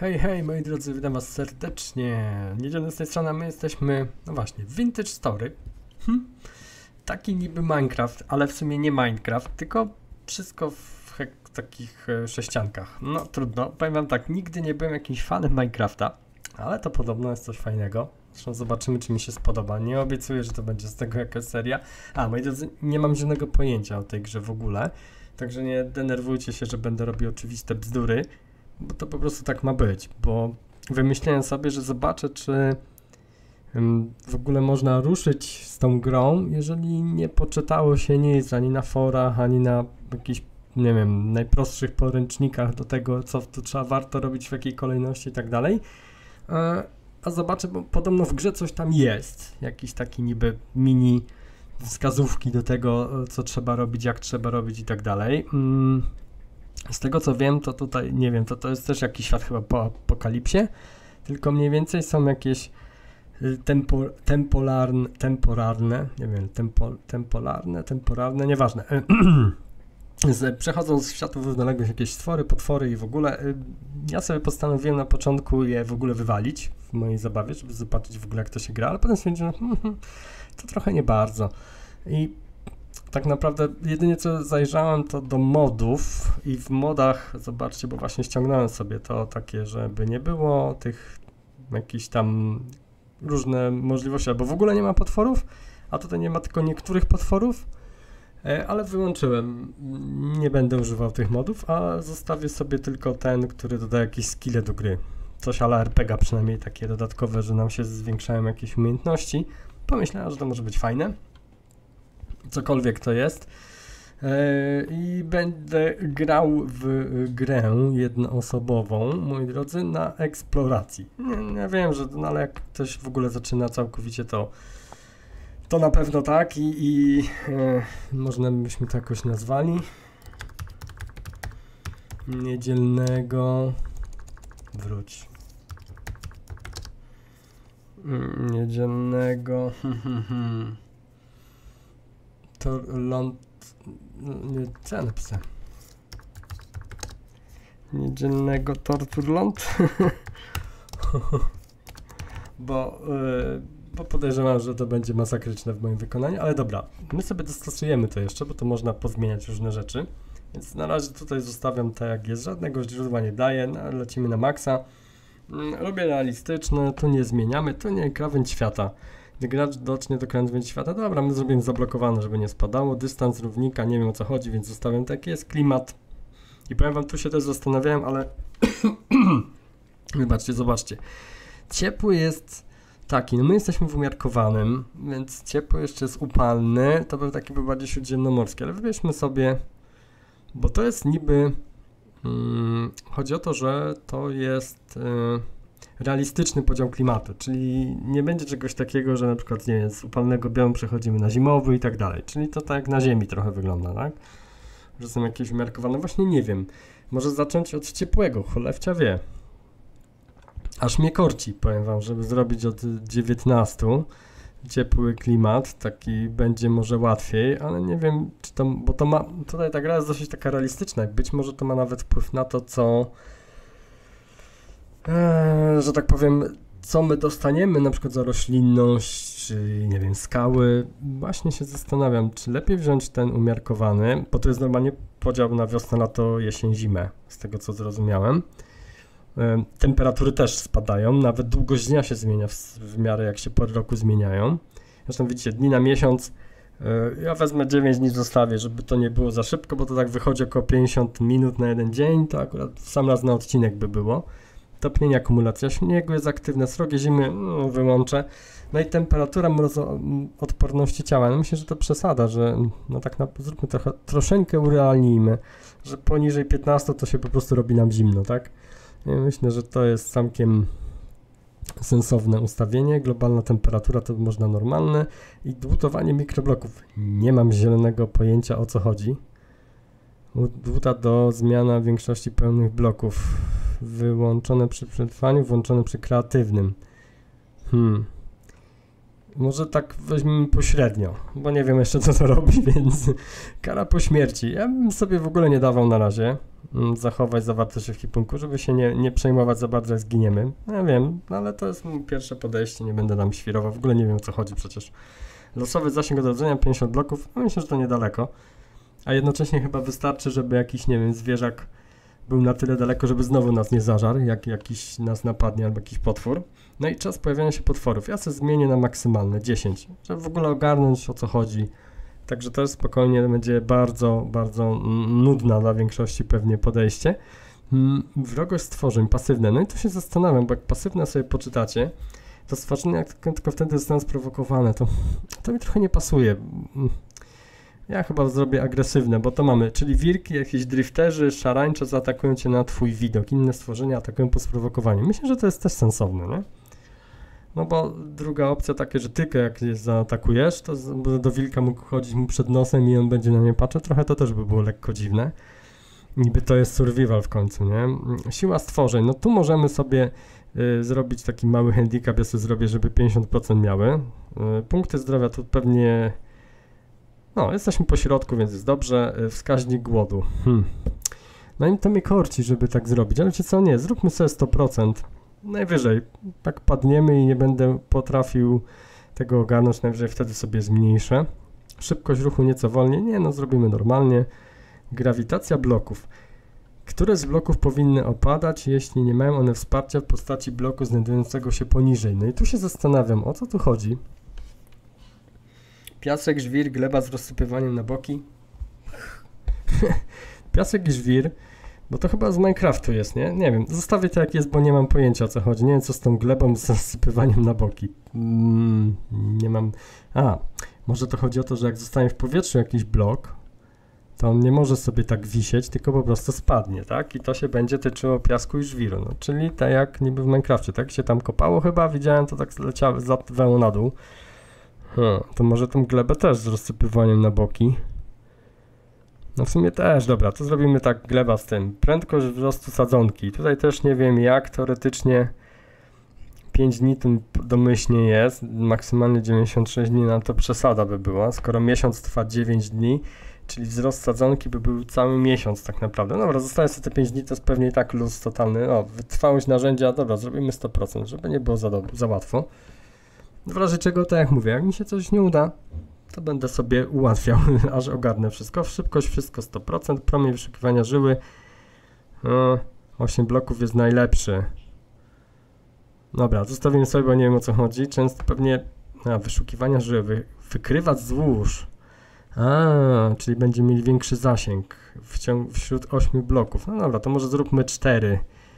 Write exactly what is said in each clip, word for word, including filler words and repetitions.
Hej, hej moi drodzy, witam was serdecznie. Niedzielny z tej strony, my jesteśmy, no właśnie, w Vintage Story. Hm? Taki niby Minecraft, ale w sumie nie Minecraft, tylko wszystko w takich e, sześciankach. No trudno, powiem wam tak, nigdy nie byłem jakimś fanem Minecrafta, ale to podobno jest coś fajnego. Zresztą zobaczymy, czy mi się spodoba. Nie obiecuję, że to będzie z tego jakaś seria. A, moi drodzy, nie mam żadnego pojęcia o tej grze w ogóle, także nie denerwujcie się, że będę robił oczywiste bzdury, bo to po prostu tak ma być, bo wymyśliłem sobie, że zobaczę, czy um, w ogóle można ruszyć z tą grą, jeżeli nie poczytało się nic ani na forach, ani na jakichś, nie wiem, najprostszych podręcznikach do tego, co tu trzeba warto robić, w jakiej kolejności i tak dalej. A zobaczę, bo podobno w grze coś tam jest, jakiś taki niby mini wskazówki do tego, co trzeba robić, jak trzeba robić i tak dalej. Mm. Z tego co wiem, to tutaj, nie wiem, to, to jest też jakiś świat chyba po apokalipsie, tylko mniej więcej są jakieś tempo, tempolarne, temporalne, nie wiem, tempo, tempolarne, temporalne, nieważne. z, przechodzą z światów równoległych jakieś stwory, potwory i w ogóle. Ja sobie postanowiłem na początku je w ogóle wywalić w mojej zabawie, żeby zobaczyć w ogóle jak to się gra, ale potem stwierdziłem, że to trochę nie bardzo. I tak naprawdę jedynie co zajrzałem to do modów i w modach, zobaczcie, bo właśnie ściągnąłem sobie to takie, żeby nie było tych jakichś tam różne możliwości, albo w ogóle nie ma potworów, a tutaj nie ma tylko niektórych potworów, ale wyłączyłem, nie będę używał tych modów, a zostawię sobie tylko ten, który dodaje jakieś skille do gry. Coś a la er pe ga przynajmniej takie dodatkowe, że nam się zwiększają jakieś umiejętności. Pomyślałem, że to może być fajne. Cokolwiek to jest. Yy, I będę grał w grę jednoosobową, moi drodzy, na eksploracji. Nie, nie wiem, że no, ale jak ktoś w ogóle zaczyna całkowicie, to to na pewno tak i, i yy, można byśmy to jakoś nazwali. Niedzielnego wróć. Niedzielnego to ląd... nie, co ja napisałem? Niedzielnego Torturląd? bo, yy, bo podejrzewam, że to będzie masakryczne w moim wykonaniu, ale dobra, my sobie dostosujemy to jeszcze, bo to można pozmieniać różne rzeczy, więc na razie tutaj zostawiam tak jak jest, żadnego źródła nie daję, no, lecimy na maksa. Robię realistyczne, tu nie zmieniamy, to nie krawędź świata. Gdy gracz docznie do krawędzi świata, dobra, my zrobimy zablokowane, żeby nie spadało, dystans równika, nie wiem o co chodzi, więc zostawiam taki jest klimat. I powiem wam, tu się też zastanawiałem, ale wybaczcie, zobaczcie. Ciepły jest taki, no my jesteśmy w umiarkowanym, więc ciepły jeszcze jest upalny, to był taki był bardziej śródziemnomorski, ale wybierzmy sobie, bo to jest niby, hmm, chodzi o to, że to jest... Yy, realistyczny podział klimatu, czyli nie będzie czegoś takiego, że na przykład, nie wiem, z upalnego biomu przechodzimy na zimowy i tak dalej, czyli to tak jak na ziemi trochę wygląda, tak? Że są jakieś umiarkowane, właśnie nie wiem, może zacząć od ciepłego, cholewcia wie. Aż mnie korci, powiem wam, żeby zrobić od dziewiętnastu ciepły klimat, taki będzie może łatwiej, ale nie wiem, czy to, bo to ma, tutaj ta gra jest dosyć taka realistyczna, być może to ma nawet wpływ na to, co Eee, że tak powiem, co my dostaniemy, na przykład za roślinność, czy nie wiem, skały. Właśnie się zastanawiam, czy lepiej wziąć ten umiarkowany, bo to jest normalnie podział na wiosnę, lato, jesień, zimę, z tego co zrozumiałem. Eee, temperatury też spadają, nawet długość dnia się zmienia w, w miarę jak się pory roku zmieniają. Zresztą widzicie, dni na miesiąc, eee, ja wezmę dziewięć dni zostawię, żeby to nie było za szybko, bo to tak wychodzi około pięćdziesiąt minut na jeden dzień, to akurat w sam raz na odcinek by było. Topnienie, akumulacja śniegu jest aktywne, srogie zimy, no, wyłączę. No i temperatura mrozoodporności ciała. No myślę, że to przesada, że no tak na, zróbmy trochę, troszeczkę urealnijmy, że poniżej piętnastu to się po prostu robi nam zimno, tak? I myślę, że to jest całkiem sensowne ustawienie. Globalna temperatura to można normalne i dłutowanie mikrobloków. Nie mam zielonego pojęcia o co chodzi. Dłuta do zmiana większości pełnych bloków. Wyłączone przy przetrwaniu, włączone przy kreatywnym. Hmm. Może tak weźmiemy pośrednio, bo nie wiem jeszcze co to robi, więc kara po śmierci. Ja bym sobie w ogóle nie dawał na razie. mm, zachować zawartość ekwipunku, żeby się nie, nie przejmować za bardzo, jak zginiemy. Ja wiem, no ale to jest pierwsze podejście, nie będę tam świrował, w ogóle nie wiem, o co chodzi przecież. Losowy zasięg odrodzenia, pięćdziesiąt bloków, no myślę, że to niedaleko. A jednocześnie chyba wystarczy, żeby jakiś, nie wiem, zwierzak był na tyle daleko, żeby znowu nas nie zażarł, jak jakiś nas napadnie albo jakiś potwór. No i czas pojawiania się potworów. Ja sobie zmienię na maksymalne dziesięć, żeby w ogóle ogarnąć, o co chodzi. Także to spokojnie będzie bardzo, bardzo nudna dla większości pewnie podejście. Wrogość stworzeń, pasywne. No i tu się zastanawiam, bo jak pasywne sobie poczytacie, to stworzenia jak tylko, tylko wtedy zostaną sprowokowane, to, to mi trochę nie pasuje. Ja chyba zrobię agresywne, bo to mamy, czyli wilki, jakieś drifterzy, szarańcze zaatakują cię na twój widok, inne stworzenia atakują po sprowokowaniu. Myślę, że to jest też sensowne, nie? No bo druga opcja takie, że tylko jak je zaatakujesz, to do wilka mógł chodzić mu przed nosem i on będzie na nie patrzył, trochę to też by było lekko dziwne. Niby to jest survival w końcu, nie? Siła stworzeń, no tu możemy sobie y, zrobić taki mały handicap, ja sobie zrobię, żeby pięćdziesiąt procent miały. Y, punkty zdrowia tu pewnie... No, jesteśmy po środku, więc jest dobrze. Wskaźnik głodu. Hmm. No i to mnie korci, żeby tak zrobić, ale wiecie co, nie, zróbmy sobie sto procent. Najwyżej, tak padniemy i nie będę potrafił tego ogarnąć, najwyżej wtedy sobie zmniejszę. Szybkość ruchu nieco wolniej, nie no, zrobimy normalnie. Grawitacja bloków. Które z bloków powinny opadać, jeśli nie mają one wsparcia w postaci bloku znajdującego się poniżej? No i tu się zastanawiam, o co tu chodzi? Piasek, żwir, gleba z rozsypywaniem na boki. Piasek i żwir, bo to chyba z Minecraftu jest, nie? Nie wiem, zostawię to jak jest, bo nie mam pojęcia, o co chodzi. Nie wiem, co z tą glebą z rozsypywaniem na boki. Mm, nie mam... A, może to chodzi o to, że jak zostanie w powietrzu jakiś blok, to on nie może sobie tak wisieć, tylko po prostu spadnie, tak? I to się będzie tyczyło piasku i żwiru, no. Czyli tak jak niby w Minecrafcie, tak? Się tam kopało chyba, widziałem, to tak leciało, zlatwało na dół. Hmm, to może tą glebę też z rozsypywaniem na boki. No w sumie też, dobra, to zrobimy tak, gleba z tym. Prędkość wzrostu sadzonki. Tutaj też nie wiem jak, teoretycznie pięć dni tu domyślnie jest, maksymalnie dziewięćdziesiąt sześć dni, no to przesada by była. Skoro miesiąc trwa dziewięć dni, czyli wzrost sadzonki by był cały miesiąc tak naprawdę. Dobra, zostaje sobie te pięć dni, to jest pewnie i tak luz totalny. O, wytrwałość narzędzia, dobra, zrobimy sto procent, żeby nie było za, za łatwo. W razie czego, tak jak mówię, jak mi się coś nie uda, to będę sobie ułatwiał, aż ogarnę wszystko. Szybkość wszystko sto procent, promień wyszukiwania żyły. No, osiem bloków jest najlepszy. Dobra, zostawimy sobie, bo nie wiem o co chodzi. Często pewnie a, wyszukiwania żyły, wy, wykrywać złóż. A, czyli będziemy mieli większy zasięg w ciągu, wśród ośmiu bloków. No dobra, to może zróbmy cztery.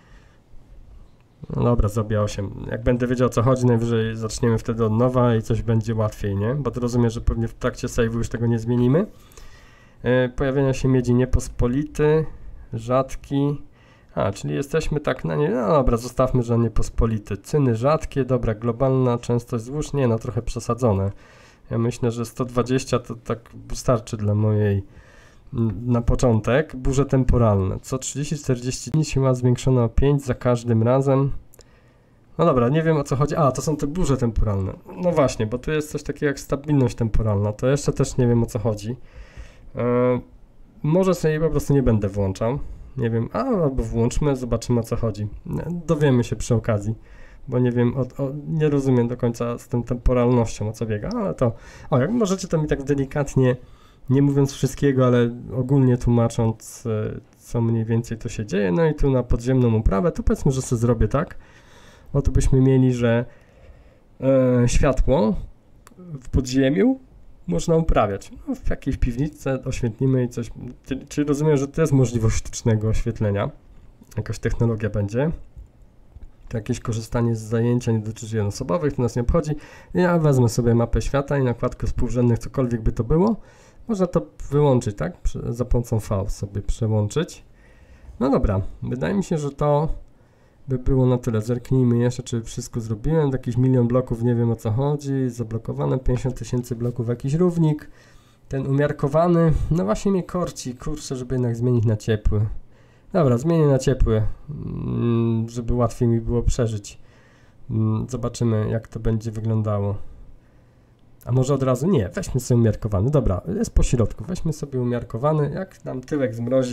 No dobra, zrobię osiem. Jak będę wiedział o co chodzi, najwyżej zaczniemy wtedy od nowa i coś będzie łatwiej, nie? Bo to rozumiem, że pewnie w trakcie save'u już tego nie zmienimy. Yy, pojawienia się miedzi niepospolity, rzadki. A, czyli jesteśmy tak na nie. No dobra, zostawmy, że niepospolity. Cyny rzadkie, dobra, globalna częstość złóż. Nie no, trochę przesadzone. Ja myślę, że sto dwadzieścia to tak wystarczy dla mojej na początek. Burze temporalne. Co trzydzieści czterdzieści dni siła zwiększona o pięć za każdym razem. No dobra, nie wiem o co chodzi. A, to są te burze temporalne. No właśnie, bo tu jest coś takiego jak stabilność temporalna. To jeszcze też nie wiem o co chodzi. Yy, może sobie po prostu nie będę włączał. Nie wiem, a, albo włączmy, zobaczymy o co chodzi. Dowiemy się przy okazji, bo nie wiem, o, o, nie rozumiem do końca z tą temporalnością o co biega, ale to, o, jak możecie to mi tak delikatnie, nie mówiąc wszystkiego, ale ogólnie tłumacząc, co mniej więcej to się dzieje. No i tu na podziemną uprawę, to powiedzmy, że sobie zrobię tak, bo tu byśmy mieli, że e, światło w podziemiu można uprawiać. No, w jakiejś piwnicy oświetlimy i coś, czyli rozumiem, że to jest możliwość sztucznego oświetlenia, jakaś technologia będzie. To jakieś korzystanie z zajęcia nie dotyczy jednoosobowych, to nas nie obchodzi. Ja wezmę sobie mapę świata i nakładkę współrzędnych, cokolwiek by to było. Można to wyłączyć, tak? Za pomocą V sobie przełączyć. No dobra, wydaje mi się, że to by było na tyle. Zerknijmy jeszcze, czy wszystko zrobiłem. Jakiś milion bloków, nie wiem o co chodzi. Zablokowane, pięćdziesiąt tysięcy bloków, jakiś równik. Ten umiarkowany, no właśnie mnie korci, kurczę, żeby jednak zmienić na ciepły. Dobra, zmienię na ciepły, żeby łatwiej mi było przeżyć. Zobaczymy, jak to będzie wyglądało. A może od razu? Nie, weźmy sobie umiarkowany. Dobra, jest po środku. Weźmy sobie umiarkowany. Jak nam tyłek zmrozi,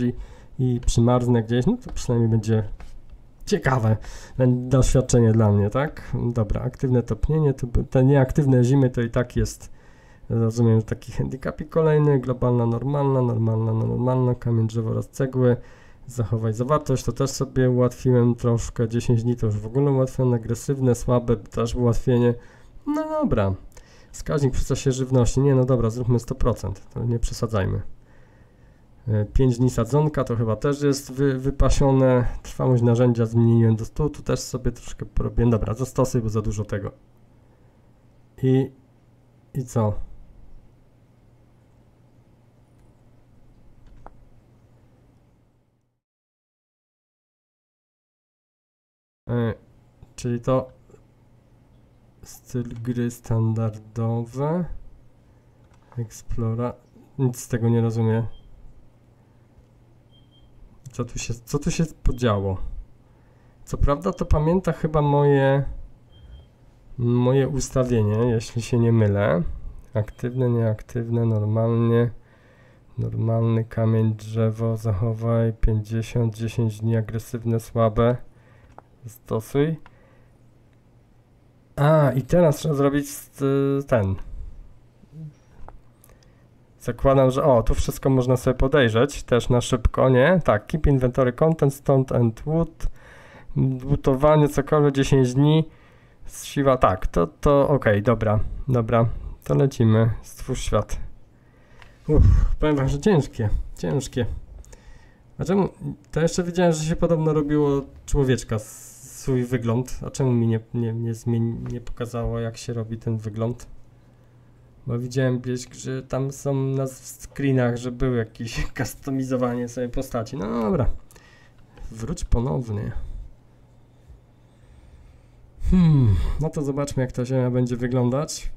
i przymarznę gdzieś, no to przynajmniej będzie ciekawe doświadczenie dla mnie, tak? Dobra, aktywne topnienie, to te nieaktywne zimy to i tak jest, rozumiem, taki handicapik kolejny, globalna, normalna, normalna, normalna, kamień, drzewo oraz cegły, zachowaj zawartość, to też sobie ułatwiłem troszkę, dziesięć dni to już w ogóle ułatwione, agresywne, słabe, też ułatwienie, no dobra, wskaźnik przy czasie żywności, nie no dobra, zróbmy sto procent, to nie przesadzajmy. pięć dni sadzonka to chyba też jest wy, wypasione, trwałość narzędzia zmieniłem do stu, tu też sobie troszkę porobię, dobra, zastosuj, bo za dużo tego. I, i co? E, czyli to styl gry standardowe, Explora, nic z tego nie rozumiem. Co tu się, co tu się podziało? Co prawda to pamięta chyba moje moje ustawienie, jeśli się nie mylę. Aktywne, nieaktywne, normalnie. Normalny kamień, drzewo, zachowaj pięćdziesiąt, dziesięć dni, agresywne, słabe. Stosuj. A, i teraz trzeba zrobić ten. Zakładam, że o, tu wszystko można sobie podejrzeć, też na szybko, nie? Tak, keep inventory content, stone and wood, butowanie, cokolwiek, dziesięć dni, siła, tak, to, to okej, okay, dobra, dobra, to lecimy, stwórz świat. Uff, powiem wam, że ciężkie, ciężkie. A czemu, to jeszcze wiedziałem, że się podobno robiło człowieczka, swój wygląd, a czemu mi nie, nie, nie, zmieni, nie pokazało, jak się robi ten wygląd? Bo widziałem gdzieś, że tam są na screenach, że było jakieś kustomizowanie sobie postaci. No dobra. Wróć ponownie. Hmm, no to zobaczmy, jak ta ziemia będzie wyglądać.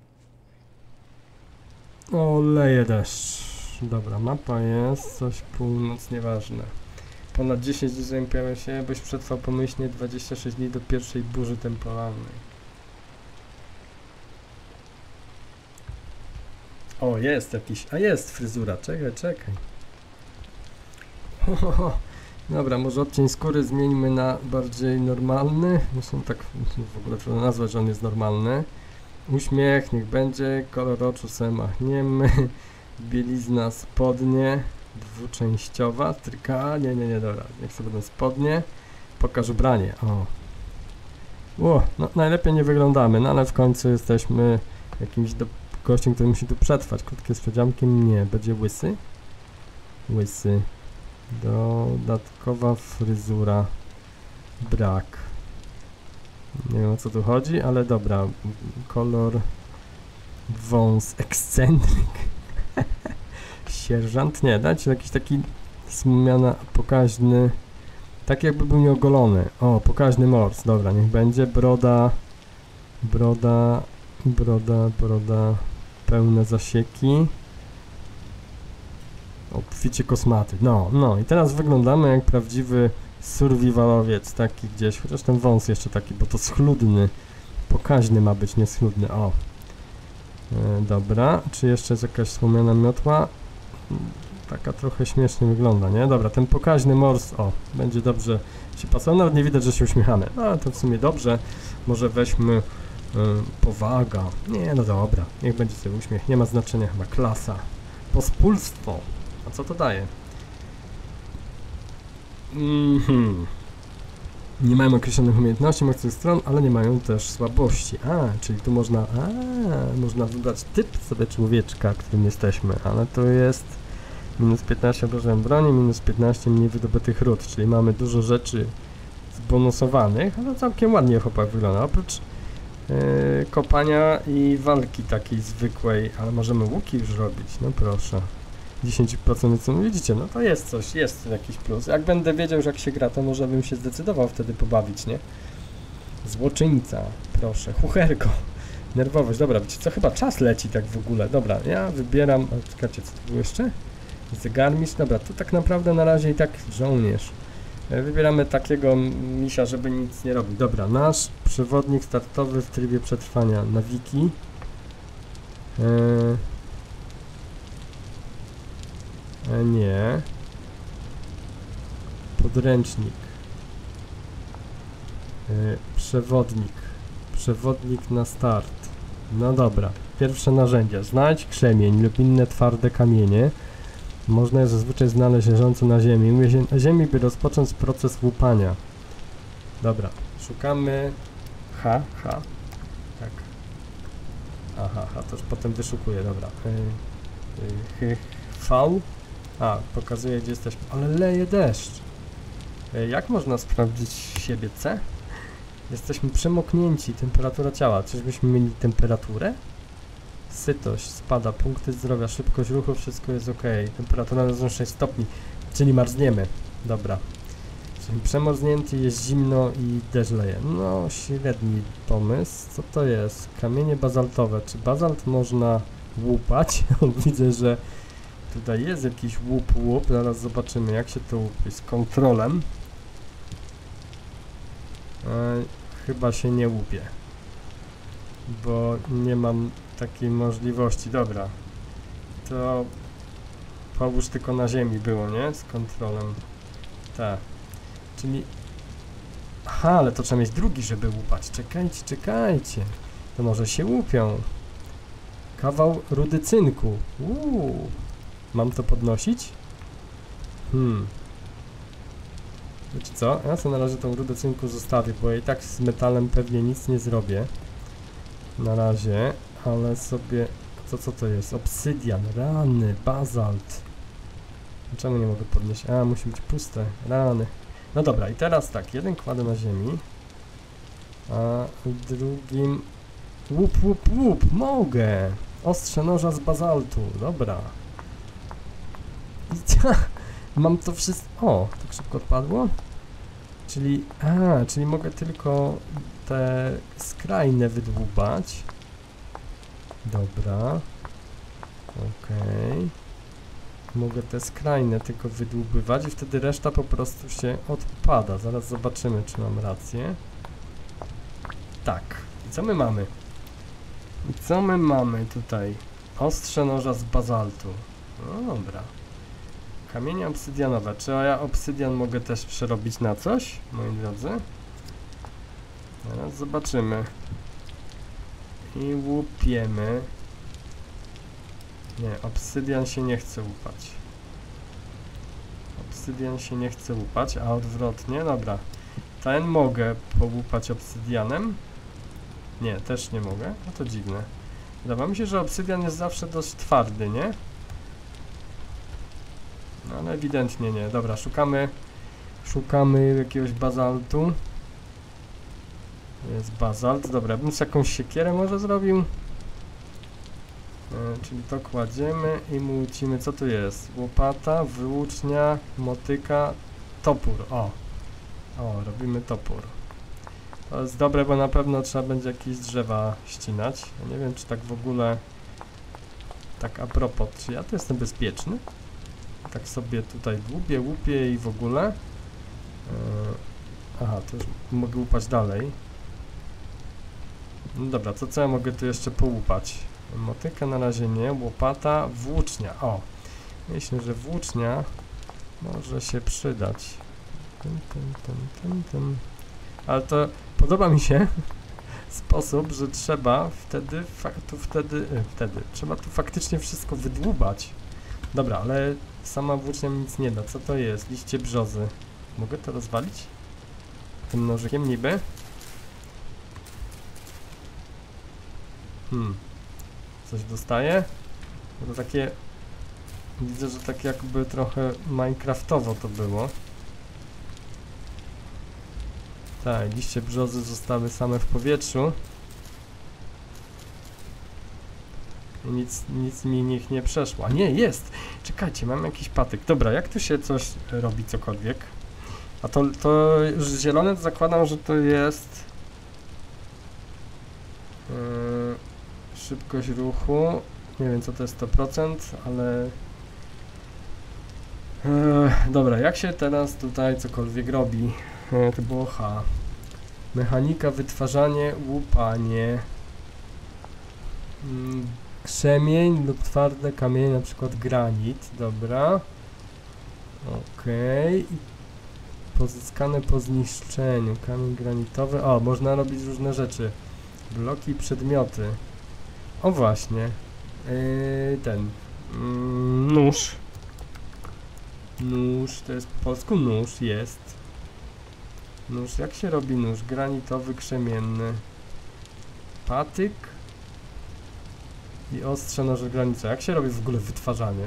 O, leje deszcz. Dobra, mapa jest, coś północ, nieważne. Ponad dziesięć dni zanim pojawia się, byś przetrwał pomyślnie dwadzieścia sześć dni do pierwszej burzy temporalnej. O, jest jakiś, a jest fryzura, czekaj, czekaj. Ho, ho, ho. Dobra, może odcień skóry zmieńmy na bardziej normalny. Zresztą tak w ogóle trudno nazwać, że on jest normalny. Uśmiech, niech będzie, kolor oczu sobie machniemy. Bielizna, spodnie, dwuczęściowa, tryka, nie, nie, nie, dobra, niech sobie będą spodnie. Pokaż ubranie, o. O, no najlepiej nie wyglądamy, no ale w końcu jesteśmy jakimś do... gościem, który musi tu przetrwać. Krótkie z przedziamkiem nie. Będzie łysy? Łysy. Dodatkowa fryzura. Brak. Nie wiem, o co tu chodzi, ale dobra. Kolor. Wąs. Ekscentryk. Sierżant. Nie, dajcie jakiś taki zmiana pokaźny. Tak jakby był nieogolony. O, pokaźny mors. Dobra, niech będzie. Broda. Broda. Broda, broda, pełne zasieki. Obficie kosmaty. No, no i teraz wyglądamy jak prawdziwy survivalowiec, taki gdzieś, chociaż ten wąs jeszcze taki, bo to schludny, pokaźny ma być, nie schludny, o. E, dobra, czy jeszcze jest jakaś wspomniana miotła? Taka trochę śmiesznie wygląda, nie? Dobra, ten pokaźny mors, o, będzie dobrze się pasował, nawet nie widać, że się uśmiechamy. No, to w sumie dobrze, może weźmy powaga. Nie, no dobra, niech będzie sobie uśmiech, nie ma znaczenia chyba. Klasa. Pospólstwo. A co to daje? Mhm. Nie mają określonych umiejętności, mocnych stron, ale nie mają też słabości. A, czyli tu można, a, można wybrać typ sobie człowieczka, którym jesteśmy, ale to jest minus piętnaście obrażeń broni, minus piętnaście mniej wydobytych ród, czyli mamy dużo rzeczy zbonusowanych, ale całkiem ładnie chłopak wygląda, oprócz Yy, kopania i walki takiej zwykłej, ale możemy łuki już robić, no proszę. dziesięć procent co widzicie, no to jest coś, jest jakiś plus. Jak będę wiedział już jak się gra, to może bym się zdecydował wtedy pobawić, nie? Złoczyńca, proszę, chucherko, nerwowość, dobra, wiecie co, chyba czas leci tak w ogóle, dobra, ja wybieram, a czekajcie, co to było jeszcze? Zegarmistrz, dobra, to tak naprawdę na razie i tak żołnierz. Wybieramy takiego misia, żeby nic nie robił. Dobra, nasz przewodnik startowy w trybie przetrwania na wiki. Eee, e, nie. Podręcznik. Yy, przewodnik. Przewodnik na start. No dobra. Pierwsze narzędzia. Znajdź krzemień lub inne twarde kamienie. Można je zazwyczaj znaleźć leżące na ziemi. Mówię na ziemi, by rozpocząć proces łupania. Dobra. Szukamy... H, H. Tak. Aha, H, to już potem wyszukuję, dobra. Yy, yy, V. A, pokazuje, gdzie jesteśmy. Ale leje deszcz. Yy, jak można sprawdzić siebie C? Jesteśmy przemoknięci. Temperatura ciała. Czyżbyśmy mieli temperaturę? Sytość spada, punkty zdrowia, szybkość ruchu, wszystko jest ok. Temperatura na sześć stopni, czyli marzniemy. Dobra. Czyli przemarznięty, jest zimno i deszcz leje. No, średni pomysł. Co to jest? Kamienie bazaltowe. Czy bazalt można łupać? Widzę, że tutaj jest jakiś łup, łup. Zaraz zobaczymy, jak się to łupi. Z kontrolem. E, chyba się nie łupie. Bo nie mam takiej możliwości. Dobra. To połóż tylko na ziemi było, nie? Z kontrolem. Tak. Czyli... Aha, ale to trzeba mieć drugi, żeby łupać. Czekajcie, czekajcie. To może się łupią. Kawał rudy cynku. Uuu. Mam to podnosić? Hmm. Wiecie co? Ja sobie na razie tą rudę cynku zostawię, bo ja i tak z metalem pewnie nic nie zrobię. Na razie, ale sobie... Co, co to jest? Obsydian, rany, bazalt. Czemu nie mogę podnieść? A, musi być puste. Rany. No dobra, i teraz tak, jeden kładę na ziemi, a drugim... Łup, łup, łup, mogę! Ostrze noża z bazaltu, dobra. I mam to wszystko... O, tak szybko odpadło? Czyli... A, czyli mogę tylko te skrajne wydłubać. Dobra. Okej. Okay. Mogę te skrajne tylko wydłubywać i wtedy reszta po prostu się odpada. Zaraz zobaczymy, czy mam rację. Tak. I co my mamy? I co my mamy tutaj? Ostrze noża z bazaltu. No dobra. Kamienie obsydianowe. Czy ja obsydian mogę też przerobić na coś, moi drodzy? Zaraz zobaczymy. I łupiemy. Nie, obsydian się nie chce łupać. Obsydian się nie chce łupać, a odwrotnie, dobra. Ten mogę połupać obsydianem. Nie, też nie mogę. No to dziwne. Wydawało mi się, że obsydian jest zawsze dość twardy, nie? No ale ewidentnie nie. Dobra, szukamy szukamy jakiegoś bazaltu. Jest bazalt. Dobra, bym z jakąś siekierę może zrobił. E, czyli to kładziemy i mucimy. Co tu jest? Łopata, włócznia, motyka, topór. O! O, robimy topór. To jest dobre, bo na pewno trzeba będzie jakieś drzewa ścinać. Ja nie wiem, czy tak w ogóle... Tak a propos, czy ja tu jestem bezpieczny? Tak sobie tutaj łupię, łupię i w ogóle. Yy, aha, to już mogę łupać dalej. No dobra, to co ja mogę tu jeszcze połupać? Motyka na razie nie, łopata, włócznia. O! Myślę, że włócznia może się przydać. Tym, tym, tym, tym, tym. Ale to podoba mi się sposób, że trzeba wtedy, tu wtedy, yy, wtedy, trzeba tu faktycznie wszystko wydłubać. Dobra, ale sama włócznia mi nic nie da. Co to jest? Liście brzozy. Mogę to rozwalić? Tym nożykiem niby? Hmm. Coś dostaję? To takie... Widzę, że tak jakby trochę minecraftowo to było. Tak, liście brzozy zostały same w powietrzu. I nic, nic mi nich nie przeszło. A nie, jest! Czekajcie, mam jakiś patyk. Dobra, jak tu się coś robi, cokolwiek? A to, to już zielone to zakładam, że to jest... Yy, szybkość ruchu. Nie wiem, co to jest sto procent, ale... Yy, dobra, jak się teraz tutaj cokolwiek robi? Yy, to było H. Mechanika, wytwarzanie, łupanie. Yy, krzemień lub twarde kamienie, na przykład granit. Dobra. Okej. Okay. Pozyskane po zniszczeniu. Kamień granitowy. O, można robić różne rzeczy. Bloki i przedmioty. O właśnie. Yy, ten. Mm, nóż. Nóż. To jest po polsku nóż. Jest. Nóż. Jak się robi nóż? Granitowy, krzemienny. Patyk. I ostrze noże granice. Jak się robi w ogóle wytwarzanie?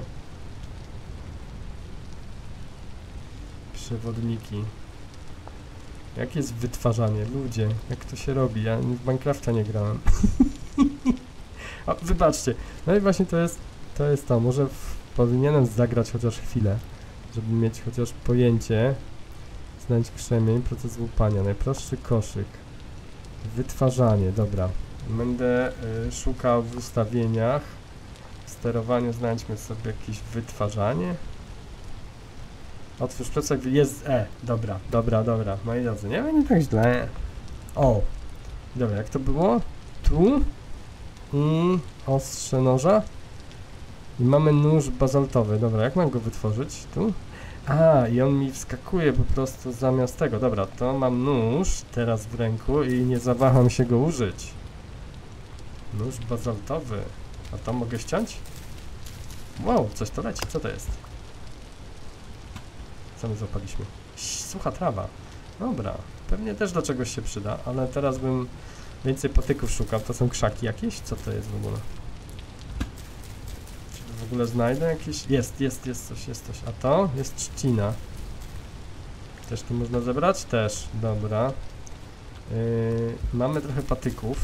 Przewodniki. Jak jest wytwarzanie? Ludzie, jak to się robi? Ja w Minecrafta nie grałem. O, wybaczcie. No i właśnie to jest to. Jest to. Może w, powinienem zagrać chociaż chwilę, żeby mieć chociaż pojęcie. Znaleźć krzemień, proces łupania. Najprostszy koszyk. Wytwarzanie, dobra. Będę y, szukał w ustawieniach. W sterowaniu znajdźmy sobie jakieś wytwarzanie. Otwórz plecak, jest E. Dobra, dobra, dobra. Moi drodzy, nie będzie tak źle. O. Dobra, jak to było? Tu. I ostrze noża. I mamy nóż bazaltowy. Dobra, jak mam go wytworzyć? Tu. A, i on mi wskakuje po prostu zamiast tego. Dobra, to mam nóż teraz w ręku i nie zawaham się go użyć. Nóż bazaltowy. A to mogę ściąć? Wow, coś to leci. Co to jest? Co my złapaliśmy? Sucha trawa. Dobra, pewnie też do czegoś się przyda, ale teraz bym więcej patyków szukał. To są krzaki jakieś? Co to jest w ogóle? Czy w ogóle znajdę jakieś? Jest, jest, jest coś, jest coś. A to? Jest trzcina. Też tu można zebrać? Też, dobra. Yy, mamy trochę patyków.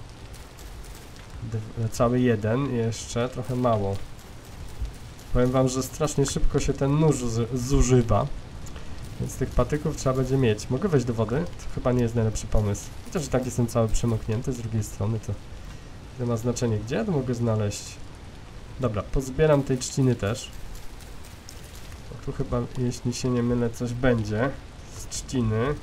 D cały jeden jeszcze, trochę mało. Powiem wam, że strasznie szybko się ten nóż zużywa, więc tych patyków trzeba będzie mieć. Mogę wejść do wody? To chyba nie jest najlepszy pomysł. Chociaż i tak jestem cały przemoknięty, z drugiej strony to nie ma znaczenia. Gdzie ja to mogę znaleźć? Dobra, pozbieram tej trzciny też. Bo tu chyba, jeśli się nie mylę, coś będzie z trzciny.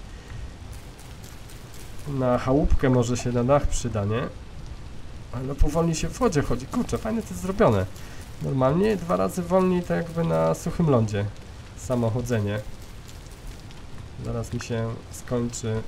Na chałupkę może się na dach przyda, nie? Ale powolniej się w wodzie chodzi. Kurczę, fajnie to jest zrobione. Normalnie dwa razy wolniej, tak jakby na suchym lądzie. Samochodzenie. Zaraz mi się skończy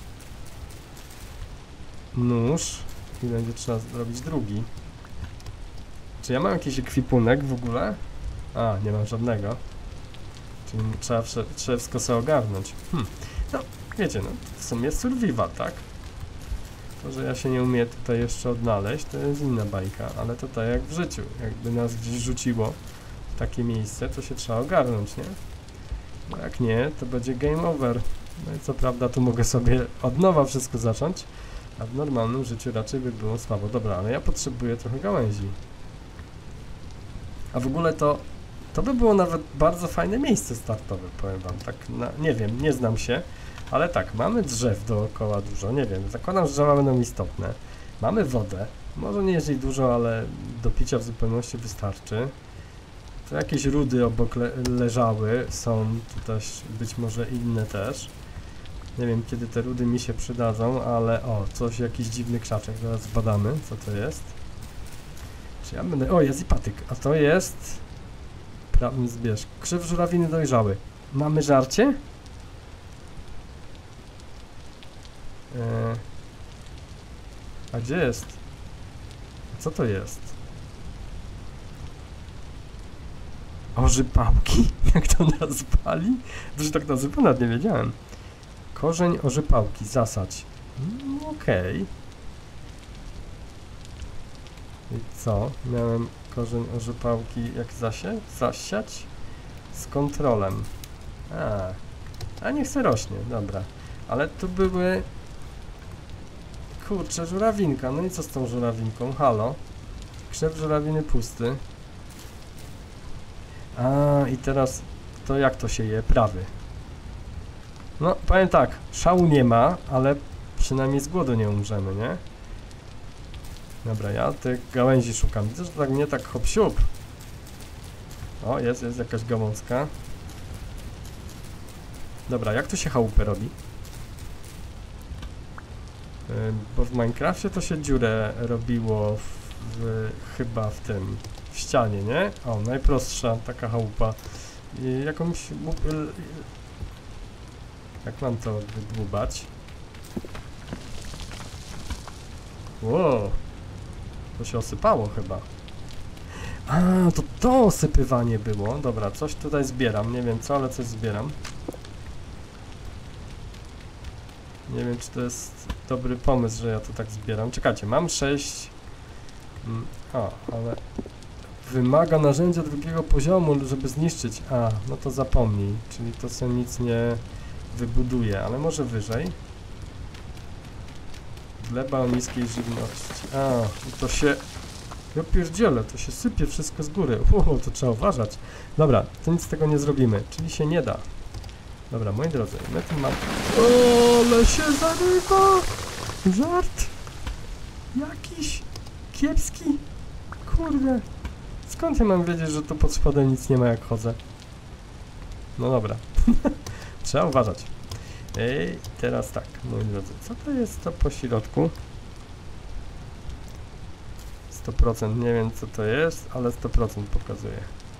nóż i będzie trzeba zrobić drugi. Czy ja mam jakiś ekwipunek w ogóle? A, nie mam żadnego. Czyli trzeba wszystko sobie ogarnąć. Hmm. No, wiecie, no, w sumie survival, tak? To, że ja się nie umiem tutaj jeszcze odnaleźć, to jest inna bajka, ale to tak jak w życiu. Jakby nas gdzieś rzuciło w takie miejsce, to się trzeba ogarnąć, nie? No jak nie, to będzie game over. No i co prawda tu mogę sobie od nowa wszystko zacząć, a w normalnym życiu raczej by było słabo. Dobra, ale ja potrzebuję trochę gałęzi. A w ogóle to, to by było nawet bardzo fajne miejsce startowe, powiem wam. Tak, na, nie wiem, nie znam się. Ale tak, mamy drzew dookoła dużo, nie wiem, zakładam, że drzewa będą istotne. Mamy wodę, może nie jest jej dużo, ale do picia w zupełności wystarczy. To jakieś rudy obok le leżały, są tu też być może inne też. Nie wiem, kiedy te rudy mi się przydadzą, ale o, coś, jakiś dziwny krzaczek, zaraz zbadamy, co to jest. Czy ja będę... O, jest i patyk, a to jest... Prawny zbierz. Krzew żurawiny dojrzały. Mamy żarcie? Eee, a gdzie jest? Co to jest? Orzypałki? Jak to nazwali? To się tak nazywa? Nawet nie wiedziałem. Korzeń orzypałki, zasadź. Mm, okej. Okay. I co? Miałem korzeń orzypałki jak zasie? Zasiać? Z kontrolem. A, a niech se rośnie, dobra. Ale tu były... Kurczę, żurawinka. No i co z tą żurawinką? Halo? Krzew żurawiny pusty. A, i teraz to jak to się je? Prawy. No, powiem tak, szału nie ma, ale przynajmniej z głodu nie umrzemy, nie? Dobra, ja tych gałęzi szukam. Widzę, że tak nie tak hop siup. O, jest, jest jakaś gałązka. Dobra, jak to się chałupę robi? Yy, bo w Minecrafcie to się dziurę robiło w, w, chyba w tym, w ścianie, nie? O, najprostsza taka chałupa. I jakąś... Jak mam to wydłubać? Wow. To się osypało chyba. A, to to osypywanie było. Dobra, coś tutaj zbieram. Nie wiem co, ale coś zbieram. Nie wiem, czy to jest dobry pomysł, że ja to tak zbieram. Czekajcie, mam sześć... A, ale... Wymaga narzędzia drugiego poziomu, żeby zniszczyć. A, no to zapomnij. Czyli to sobie nic nie wybuduje, ale może wyżej. Gleba o niskiej żywności. A, to się... Ja pierdzielę, to się sypie wszystko z góry. Uuu, to trzeba uważać. Dobra, to nic z tego nie zrobimy, czyli się nie da. Dobra, moi drodzy, my tu mamy... O, ale się zarywa! Żart! Jakiś kiepski. Kurde. Skąd ja mam wiedzieć, że tu pod spodem nic nie ma jak chodzę? No dobra. Trzeba uważać. Ej, teraz tak, moi drodzy, co to jest to po środku? sto procent, nie wiem co to jest, ale sto procent pokazuje.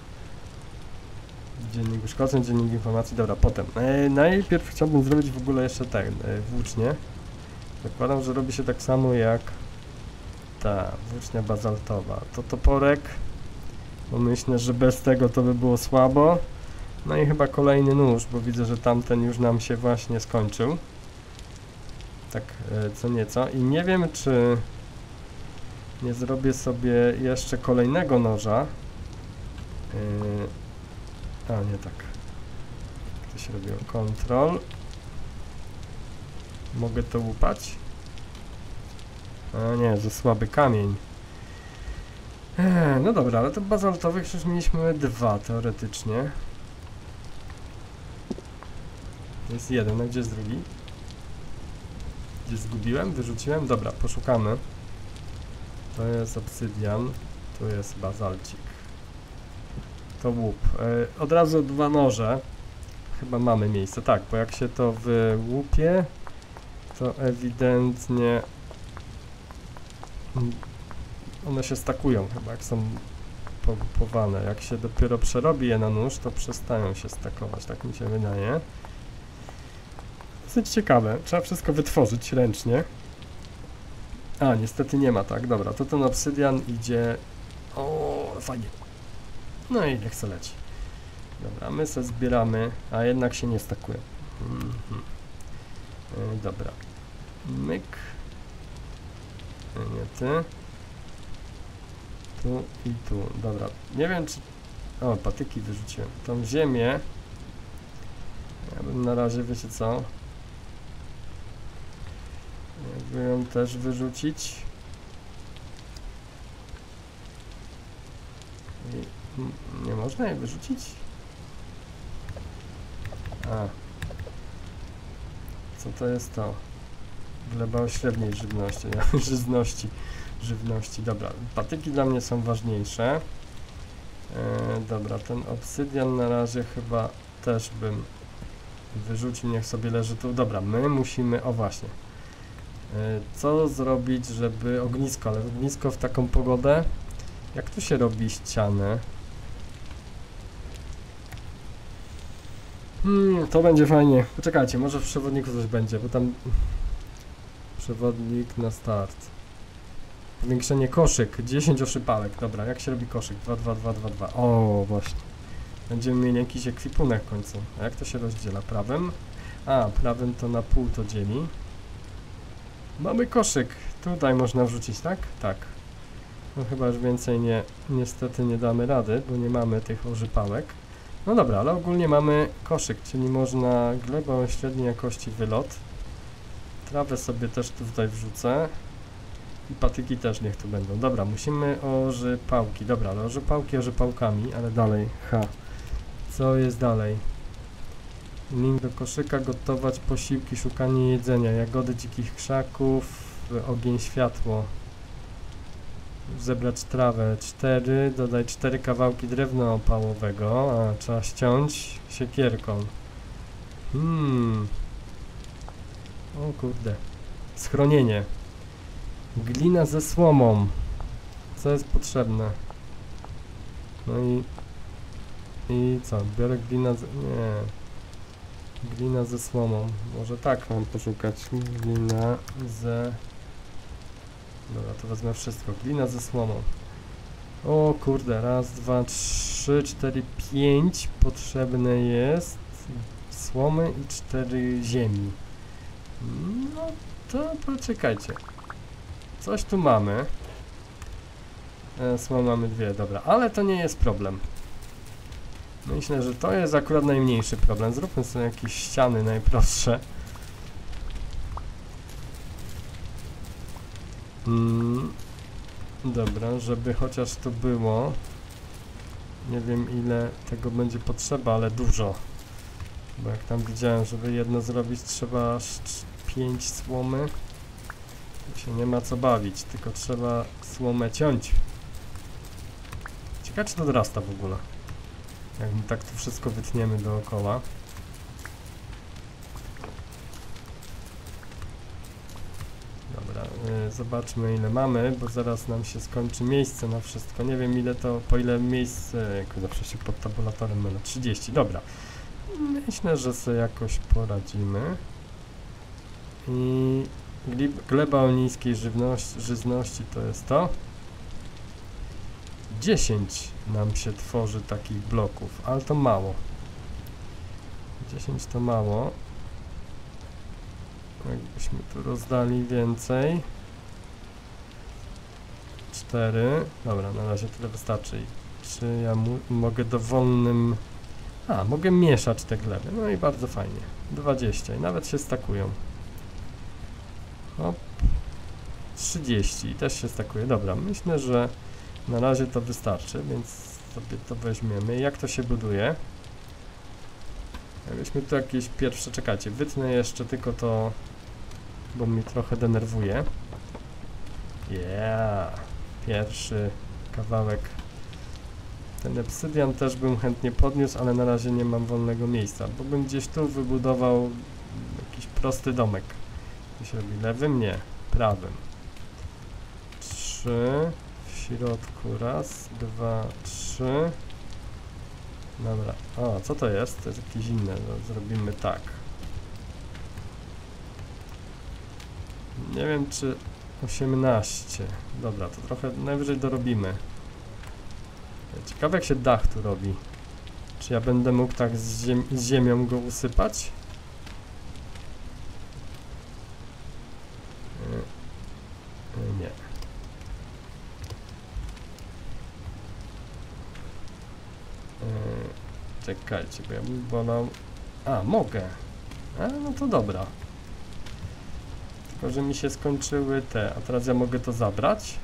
Dziennik uszkodzeń, dziennik informacji, dobra, potem. E, najpierw chciałbym zrobić w ogóle jeszcze ten, e, włócznie. Zakładam, że robi się tak samo jak ta włócznia bazaltowa. To toporek, bo myślę, że bez tego to by było słabo. No i chyba kolejny nóż, bo widzę, że tamten już nam się właśnie skończył. Tak, e, co nieco. I nie wiem, czy nie zrobię sobie jeszcze kolejnego noża. Yy, a, nie tak. To się robiło. Control. Mogę to łupać? A nie, za słaby kamień. Eee, no dobra, ale to bazaltowych przecież mieliśmy dwa teoretycznie. Jest jeden, a gdzie jest drugi? Gdzie zgubiłem? Wyrzuciłem? Dobra, poszukamy. To jest obsydian, tu jest bazalcik. To łup. E, od razu dwa noże. Chyba mamy miejsce, tak, bo jak się to wyłupie, to ewidentnie one się stakują chyba, jak są połupowane. Jak się dopiero przerobi je na nóż, to przestają się stakować, tak mi się wydaje. Dosyć ciekawe, trzeba wszystko wytworzyć ręcznie. A, niestety nie ma, tak, dobra, to ten obsydian idzie... O, fajnie. No i niech se leci. Dobra, my se zbieramy, a jednak się nie stakuje. Mm-hmm. Yy, dobra. Myk. Nie ty. Tu i tu, dobra. Nie wiem, czy... O, patyki wyrzuciłem. Tą ziemię... Ja bym na razie, wiecie co... Jakby ją też wyrzucić. I nie można jej wyrzucić? A. Co to jest to? Gleba o średniej żywności, nie? Żyzności, żywności. Dobra, patyki dla mnie są ważniejsze. E, dobra, ten obsydian na razie chyba też bym wyrzucił, niech sobie leży tu. Dobra, my musimy, o właśnie. Co zrobić, żeby ognisko, ale ognisko w taką pogodę? Jak tu się robi ścianę? Hmm, to będzie fajnie. Poczekajcie, może w przewodniku coś będzie, bo tam... Przewodnik na start. Powiększenie koszyk, dziesięć oszypałek. Dobra, jak się robi koszyk? dwa, dwa, dwa, dwa, dwa. O, właśnie. Będziemy mieli jakiś ekwipunek w końcu. A jak to się rozdziela? Prawym? A, prawym to na pół to dzieli. Mamy koszyk. Tutaj można wrzucić, tak? Tak. No chyba już więcej nie, niestety nie damy rady, bo nie mamy tych orzypałek. No dobra, ale ogólnie mamy koszyk, czyli można glebę o średniej jakości wylot. Trawę sobie też tutaj wrzucę. I patyki też niech tu będą. Dobra, musimy orzypałki. Dobra, ale orzypałki orzypałkami, ale dalej. Ha. Co jest dalej? Link do koszyka, gotować posiłki, szukanie jedzenia, jagody dzikich krzaków, ogień, światło. Zebrać trawę. cztery, dodaj cztery kawałki drewna opałowego, a trzeba ściąć siekierką. Hmm. O kurde. Schronienie. Glina ze słomą. Co jest potrzebne? No i... I co? Biorę glinę z... Nie. Glina ze słomą. Może tak mam poszukać. Glina ze... Dobra, to wezmę wszystko. Glina ze słomą. O kurde, raz, dwa, trzy, cztery, pięć. Potrzebne jest słomy i cztery ziemi. No to poczekajcie. Coś tu mamy. E, słomy mamy dwie, dobra. Ale to nie jest problem. Myślę, że to jest akurat najmniejszy problem. Zróbmy sobie jakieś ściany najprostsze. Mm, dobra, żeby chociaż to było. Nie wiem ile tego będzie potrzeba, ale dużo. Bo jak tam widziałem, żeby jedno zrobić, trzeba aż pięć słomy. Tu się nie ma co bawić, tylko trzeba słomę ciąć. Ciekawe, czy to dorasta w ogóle. Jak my tak to wszystko wytniemy dookoła. Dobra, yy, zobaczmy ile mamy, bo zaraz nam się skończy miejsce na wszystko. Nie wiem ile to, po ile miejsc, jak zawsze się pod tabulatorem mylę, trzydzieści, dobra. Myślę, że sobie jakoś poradzimy. I gleba o niskiej żywności, żyzności to jest to. dziesięć nam się tworzy takich bloków, ale to mało. dziesięć to mało. Jakbyśmy tu rozdali więcej. cztery. Dobra, na razie tyle wystarczy. Czy ja mogę dowolnym... A, mogę mieszać te gleby. No i bardzo fajnie. dwadzieścia i nawet się stakują. Hop. trzydzieści i też się stakuje. Dobra, myślę, że na razie to wystarczy, więc sobie to weźmiemy. Jak to się buduje? Jakbyśmy tu jakieś pierwsze... Czekajcie, wytnę jeszcze tylko to, bo mnie trochę denerwuje. Yeah! Pierwszy kawałek. Ten obsydian też bym chętnie podniósł, ale na razie nie mam wolnego miejsca, bo bym gdzieś tu wybudował jakiś prosty domek. Tu się robi lewym? Nie. Prawym. Trzy. W środku raz, dwa, trzy. Dobra. O, co to jest? To jest jakieś inne. No, zrobimy tak. Nie wiem, czy osiemnaście. Dobra, to trochę najwyżej dorobimy. Ciekawe, jak się dach tu robi. Czy ja będę mógł tak z, ziem z ziemią go usypać? Nie. Czekajcie, bo ja bym wolał... A, mogę. A, no to dobra. Tylko, że mi się skończyły te, a teraz ja mogę to zabrać.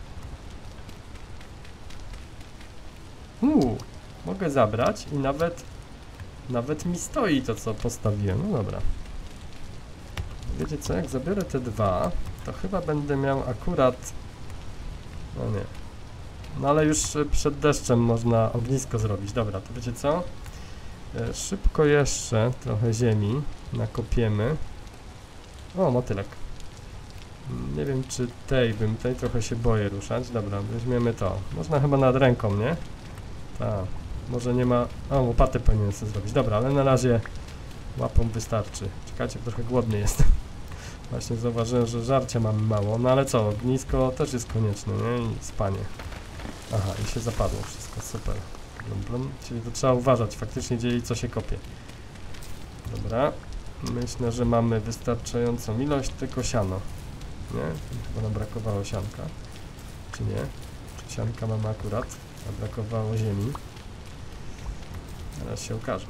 Uuu, mogę zabrać i nawet, nawet mi stoi to, co postawiłem. No dobra. Wiecie co, jak zabiorę te dwa, to chyba będę miał akurat... No nie. No ale już przed deszczem można ognisko zrobić. Dobra, to wiecie co? E, szybko jeszcze trochę ziemi nakopiemy. O, motylek. Nie wiem, czy tej bym, tej trochę się boję ruszać. Dobra, weźmiemy to. Można chyba nad ręką, nie? Tak. Może nie ma... O, łopaty powinien sobie zrobić. Dobra, ale na razie łapą wystarczy. Czekajcie, trochę głodny jestem. Właśnie zauważyłem, że żarcia mamy mało. No ale co, ognisko też jest konieczne, nie? I spanie. Aha, i się zapadło wszystko, super. Blum, blum. Czyli to trzeba uważać, faktycznie dzieli, co się kopie. Dobra. Myślę, że mamy wystarczającą ilość, tylko siano. Nie? Chyba nam brakowało sianka. Czy nie? Czy sianka mamy akurat? A brakowało ziemi. Teraz się okaże.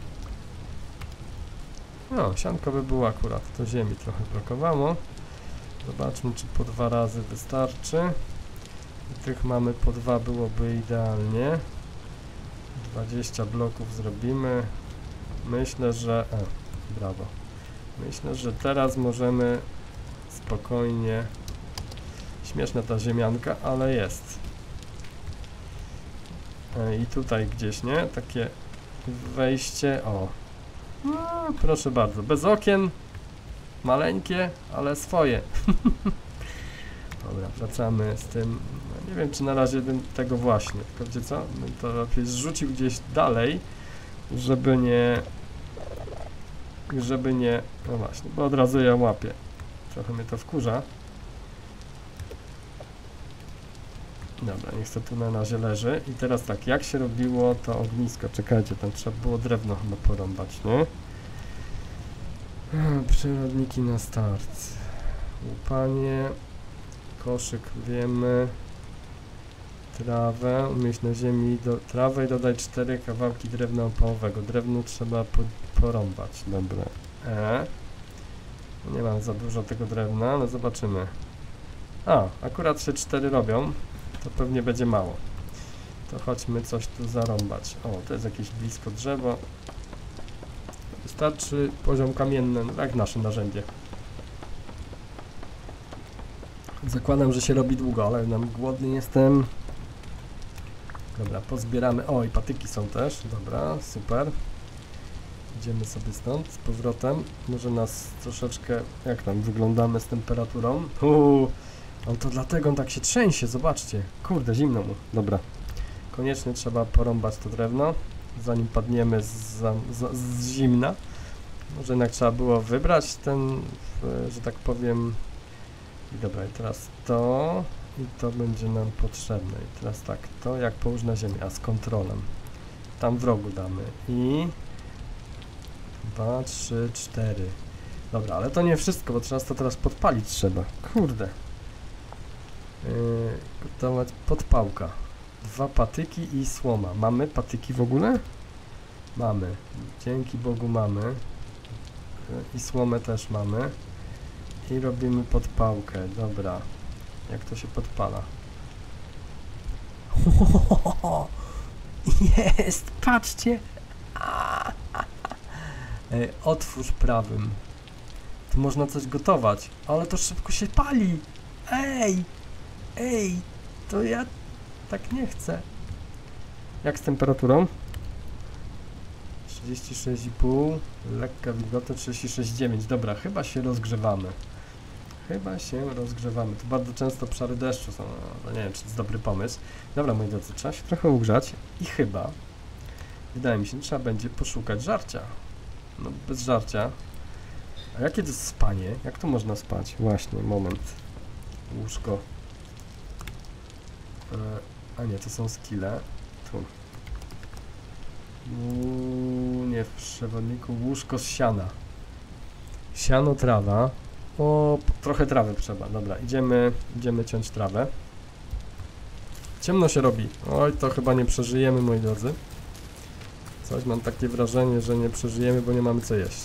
No, sianko by było akurat. To ziemi trochę brakowało. Zobaczmy, czy po dwa razy wystarczy. I tych mamy po dwa, byłoby idealnie. dwadzieścia bloków zrobimy. Myślę, że... E, brawo. Myślę, że teraz możemy spokojnie... Śmieszna ta ziemianka, ale jest. E, I tutaj gdzieś, nie? Takie wejście, o. No, proszę bardzo, bez okien. Maleńkie, ale swoje. Dobra, wracamy z tym. No, nie wiem, czy na razie bym tego właśnie, tylko wiecie co? Bym to lepiej zrzucił gdzieś dalej, żeby nie... żeby nie... No właśnie, bo od razu ja łapię. Trochę mnie to wkurza. Dobra, niech to tu na razie leży. I teraz tak, jak się robiło to ognisko? Czekajcie, tam trzeba było drewno chyba porąbać, nie? Przyrodniki na start. Łupanie. Koszyk wiemy. Trawę. Umieść na ziemi do, trawę i dodaj cztery kawałki drewna opałowego. Drewno trzeba po, porąbać. Dobra. E. Nie mam za dużo tego drewna, ale zobaczymy. A, akurat się cztery robią. To pewnie będzie mało. To chodźmy coś tu zarąbać. O, to jest jakieś blisko drzewo. Wystarczy poziom kamienny, no jak nasze narzędzie. Zakładam, że się robi długo, ale nam głodny jestem. Dobra, pozbieramy. O, i patyki są też. Dobra, super. Idziemy sobie stąd z powrotem. Może nas troszeczkę... Jak tam wyglądamy z temperaturą? Uuu, on to dlatego on tak się trzęsie, zobaczcie. Kurde, zimno mu. Dobra. Koniecznie trzeba porąbać to drewno, zanim padniemy z, z, z zimna. Może jednak trzeba było wybrać ten, że tak powiem... I dobra, i teraz to... I to będzie nam potrzebne. I teraz tak, to jak połóż na ziemię, a z kontrolem. Tam w rogu damy. I... Dwa, trzy, cztery. Dobra, ale to nie wszystko, bo trzeba to teraz podpalić trzeba. Kurde. Yy, gotować podpałka. Dwa patyki i słoma. Mamy patyki w ogóle? Mamy. Dzięki Bogu mamy. I słomę też mamy. I robimy podpałkę. Dobra. Jak to się podpala? Jest! Patrzcie! Ej, otwórz prawym. Tu można coś gotować, ale to szybko się pali. Ej! Ej! To ja tak nie chcę. Jak z temperaturą? trzydzieści sześć i pół. Lekka wilgotność trzydzieści sześć i dziewięć. Dobra, chyba się rozgrzewamy. Chyba się rozgrzewamy. Tu bardzo często pszary deszczu są. No, nie wiem, czy to jest dobry pomysł. Dobra, moi drodzy, trzeba się trochę ugrzać i chyba, wydaje mi się, trzeba będzie poszukać żarcia. No, bez żarcia. A jakie to jest spanie? Jak tu można spać? Właśnie, moment. Łóżko. E, a nie, to są skille. Tu. Uuu, nie w przewodniku. Łóżko z siana. Siano, trawa. O, trochę trawy trzeba. Dobra, idziemy, idziemy ciąć trawę. Ciemno się robi. Oj, to chyba nie przeżyjemy, moi drodzy. Coś mam takie wrażenie, że nie przeżyjemy, bo nie mamy co jeść.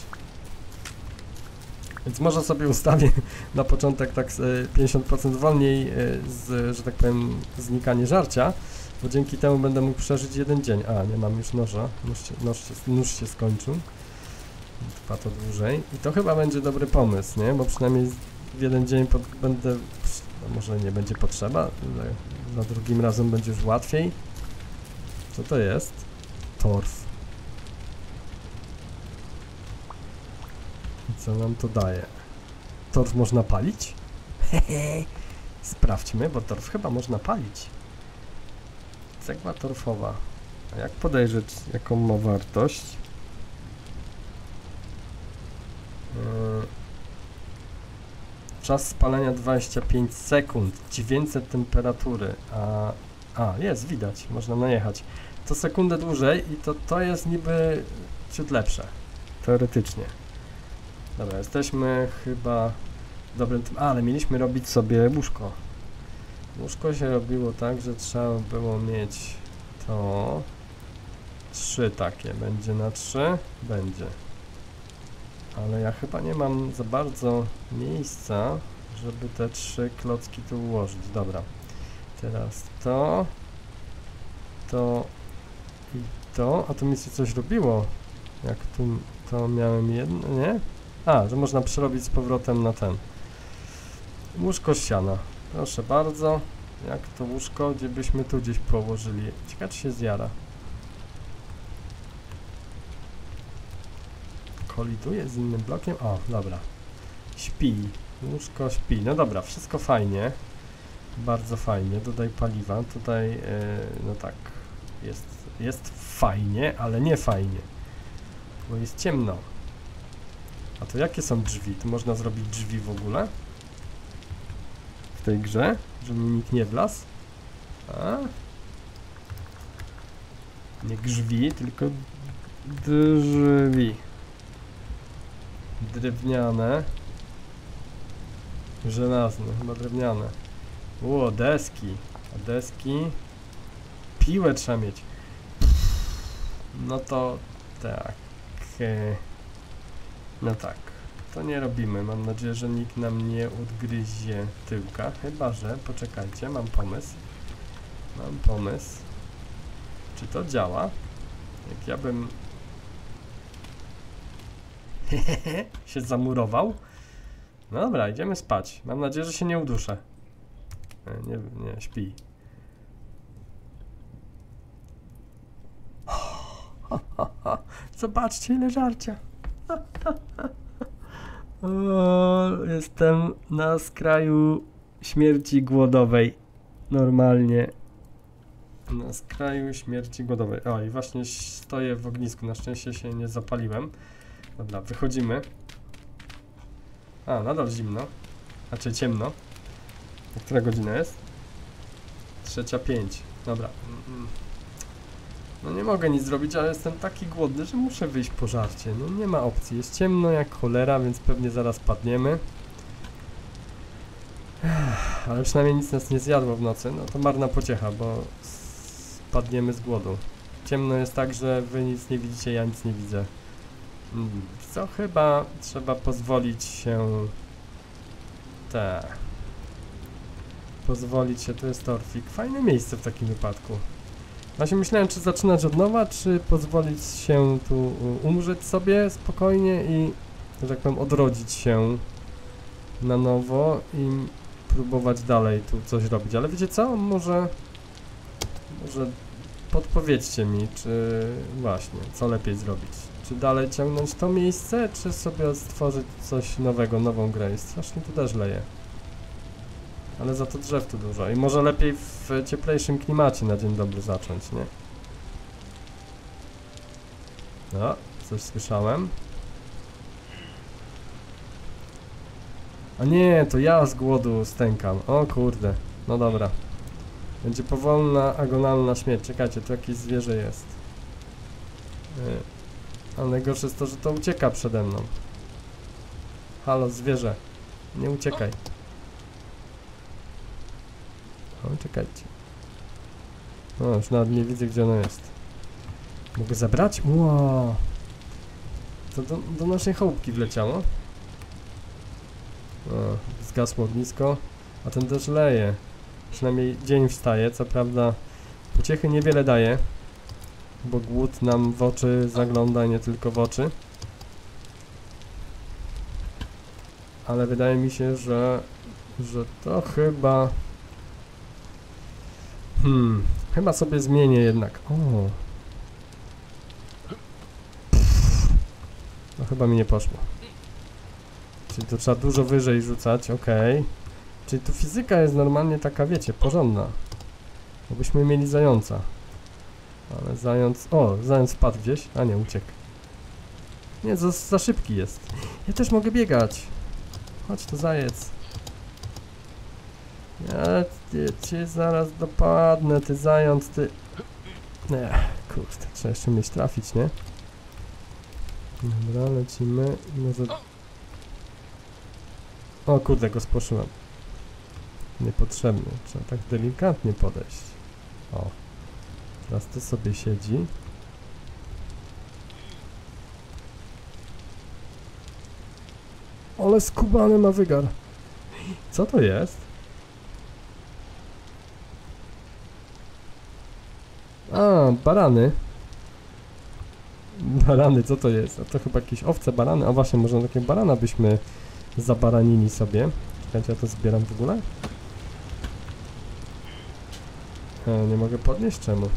Więc może sobie ustawię na początek tak pięćdziesiąt procent wolniej z, że tak powiem, znikanie żarcia, bo dzięki temu będę mógł przeżyć jeden dzień. A, nie mam już noża. Nóż się, nóż się, nóż się skończył. Trwa to dłużej. I to chyba będzie dobry pomysł, nie? Bo przynajmniej w jeden dzień pod, będę... No może nie będzie potrzeba, ale za drugim razem będzie już łatwiej. Co to jest? Torf. I co nam to daje? Torf można palić? Hehe. Sprawdźmy, bo torf chyba można palić. Cegła torfowa. A jak podejrzeć, jaką ma wartość? Yy. Czas spalania dwadzieścia pięć sekund. dziewięćset temperatury. A, a jest, widać. Można najechać. To sekundę dłużej i to, to jest niby ciut lepsze. Teoretycznie. Dobra, jesteśmy chyba w dobrym tym. A, ale mieliśmy robić sobie łóżko. Łóżko się robiło tak, że trzeba było mieć to trzy takie. Będzie na trzy? Będzie. Ale ja chyba nie mam za bardzo miejsca, żeby te trzy klocki tu ułożyć. Dobra. Teraz to, to i to. A tu mi się coś robiło. Jak tu to miałem jedno, nie? A, że można przerobić z powrotem na ten. Łóżko z siana. Proszę bardzo. Jak to łóżko, gdzie byśmy tu gdzieś położyli. Ciekawe, czy się zjara. Koliduje z innym blokiem. O, dobra. Śpi. Łóżko śpi. No dobra, wszystko fajnie. Bardzo fajnie. Dodaj paliwa. Tutaj, yy, no tak. Jest, jest fajnie, ale nie fajnie. Bo jest ciemno. A to jakie są drzwi? Tu można zrobić drzwi w ogóle? W tej grze? Żeby mi nikt nie wlazł? A? Nie grzwi, tylko drzwi. Drewniane. Żelazne, chyba drewniane. O, deski. A deski... Piłę trzeba mieć. No to tak. No tak. To nie robimy. Mam nadzieję, że nikt nam nie odgryzie tyłka. Chyba że... Poczekajcie, mam pomysł. Mam pomysł. Czy to działa? Jak ja bym... się zamurował? No dobra, idziemy spać. Mam nadzieję, że się nie uduszę. Nie, nie, nie śpi. Zobaczcie, ile żarcia. O, jestem na skraju śmierci głodowej. Normalnie. Na skraju śmierci głodowej. O, i właśnie stoję w ognisku. Na szczęście się nie zapaliłem. Dobra, wychodzimy. A, nadal zimno. Znaczy ciemno. A która godzina jest? Trzecia pięć. Dobra. No nie mogę nic zrobić, ale jestem taki głodny, że muszę wyjść po żarcie. No nie ma opcji. Jest ciemno jak cholera, więc pewnie zaraz padniemy. Ale przynajmniej nic nas nie zjadło w nocy. No to marna pociecha, bo spadniemy z głodu. Ciemno jest tak, że wy nic nie widzicie, ja nic nie widzę. Co chyba trzeba pozwolić się... Te... Pozwolić się, to jest Torfik. Fajne miejsce w takim wypadku. Właśnie myślałem, czy zaczynać od nowa, czy pozwolić się tu umrzeć sobie spokojnie i, że tak powiem, odrodzić się na nowo i próbować dalej tu coś robić. Ale wiecie co? Może... Może podpowiedzcie mi, czy właśnie, co lepiej zrobić. Czy dalej ciągnąć to miejsce, czy sobie stworzyć coś nowego, nową grę. I strasznie tu też leje. Ale za to drzew tu dużo. I może lepiej w cieplejszym klimacie na dzień dobry zacząć, nie? No, coś słyszałem. A nie, to ja z głodu stękam. O kurde. No dobra. Będzie powolna, agonalna śmierć. Czekajcie, tu jakieś zwierzę jest. Yy. Ale najgorsze jest to, że to ucieka przede mną. Halo, zwierzę. Nie uciekaj. O, czekajcie. O, już nawet nie widzę, gdzie ono jest. Mogę zabrać? Wow. To do, do naszej chałupki wleciało. O, zgasło ognisko. A ten też leje. Przynajmniej dzień wstaje, co prawda pociechy niewiele daje. Bo głód nam w oczy zagląda, nie tylko w oczy. Ale wydaje mi się, że... że to chyba... Hmm, chyba sobie zmienię jednak. O. No chyba mi nie poszło. Czyli to trzeba dużo wyżej rzucać, okej. Okay. Czyli tu fizyka jest normalnie taka, wiecie, porządna. Bo byśmy mieli zająca. Ale zając... O, zając wpadł gdzieś. A nie, uciekł. Nie, za, za szybki jest. Ja też mogę biegać. Chodź tu, zajec. Ja cię zaraz dopadnę, ty zając, ty... Nie, kurde, trzeba jeszcze mieć trafić, nie? Dobra, lecimy. Może... O kurde, go spłoszyłem. Niepotrzebny, trzeba tak delikatnie podejść. O. Teraz to sobie siedzi. Ale skubany ma wygar. Co to jest? A, barany. Barany, co to jest? A to chyba jakieś owce, barany. A właśnie, może takie barana byśmy zabaranili sobie. Czekajcie, ja to zbieram w ogóle. E, nie mogę podnieść? Czemu?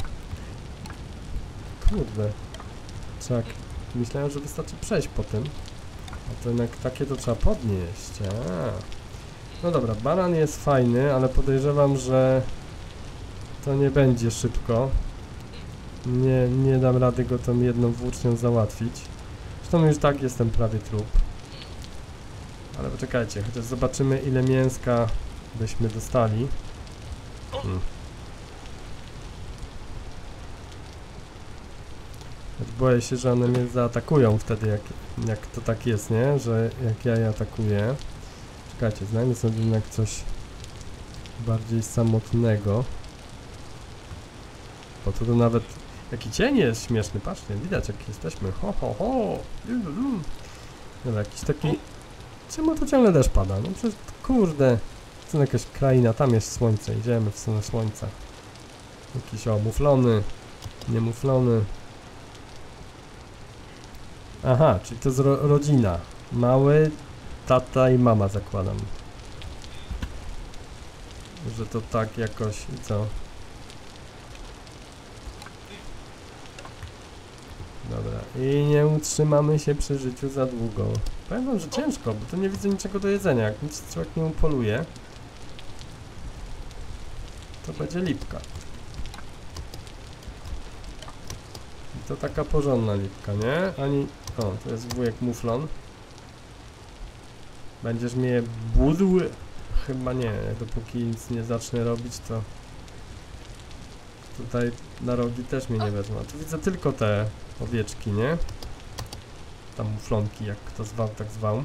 Kurde. Czak. Myślałem, że wystarczy przejść po tym. A to jednak takie to trzeba podnieść. A. No dobra, baran jest fajny, ale podejrzewam, że to nie będzie szybko. Nie, nie dam rady go tą jedną włócznią załatwić. Zresztą już tak jestem prawie trup. Ale poczekajcie, chociaż zobaczymy, ile mięska byśmy dostali. Hmm. Boję się, że one mnie zaatakują wtedy, jak, jak to tak jest, nie? Że jak ja je atakuję. Czekajcie, znajdę sobie jednak coś bardziej samotnego. Bo to, to nawet... Jaki cień jest śmieszny, patrzcie, widać jak jesteśmy. Ho, ho, ho! Dobra, jakiś taki... Czemu to ciągle deszcz pada? No przecież, kurde... To jakaś kraina, tam jest słońce, idziemy w stronę słońca. Jakiś, o, muflony. Nie muflony. Aha, czyli to jest ro rodzina. Mały, tata i mama, zakładam. Że to tak jakoś i co? Dobra, i nie utrzymamy się przy życiu za długo. Powiem wam, że ciężko, bo tu nie widzę niczego do jedzenia. Jak nic człowiek nie upoluje, to będzie lipka. I to taka porządna lipka, nie? Ani... O, to jest wujek muflon. Będziesz mnie budł? Chyba nie, dopóki nic nie zacznę robić, to... Tutaj na rogi też mnie nie wezmą. Tu widzę tylko te owieczki, nie? Tam muflonki, jak kto zwał, tak zwał.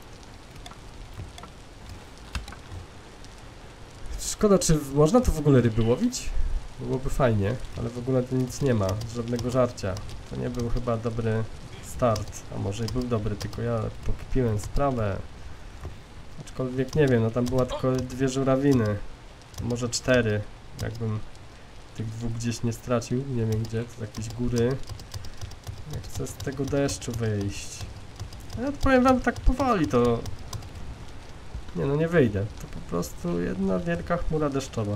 Szkoda, czy można tu w ogóle ryby łowić? Byłoby fajnie, ale w ogóle tu nic nie ma, żadnego żarcia. To nie był chyba dobry start, a może i był dobry, tylko ja pokpiłem sprawę. Aczkolwiek nie wiem, no tam była tylko dwie żurawiny, może cztery, jakbym tych dwóch gdzieś nie stracił, nie wiem gdzie, to jakieś góry. Jak chcę z tego deszczu wyjść. Ja powiem wam tak powoli, to... Nie no, nie wyjdę, to po prostu jedna wielka chmura deszczowa.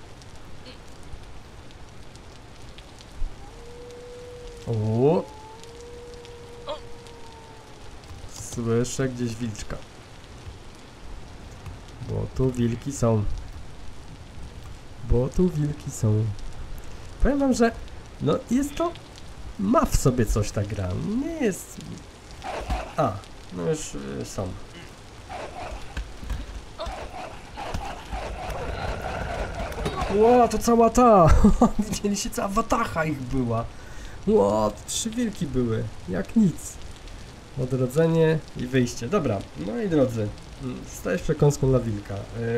O! Słyszę gdzieś wilczka. Bo tu wilki są. Bo tu wilki są. Powiem wam, że no jest to... Ma w sobie coś ta gra. Nie jest... A, no już y, są. Ło, to cała ta! Widzieliście, cała watacha ich była. Ło, trzy wilki były. Jak nic. Odrodzenie i wyjście. Dobra, moi drodzy. Stajesz przekąską dla wilka.